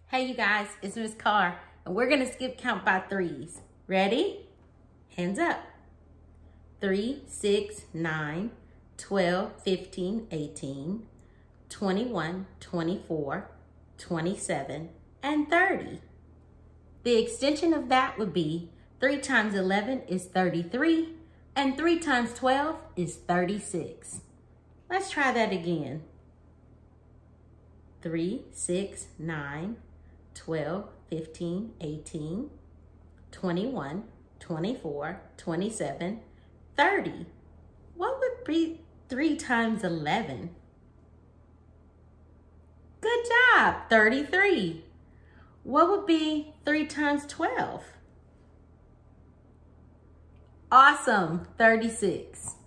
Hey you guys, it's Miss Carr, and we're gonna skip count by threes. Ready? Hands up. 3, 6, 9, 12, 15, 18, 21, 24, 27, and 30. The extension of that would be 3 times 11 is 33, and 3 times 12 is 36. Let's try that again. 3, 6, 9, 12, 15, 18, 21, 24, 27, 30. What would be 3 times 11? Good job, 33. What would be 3 times 12? Awesome, 36.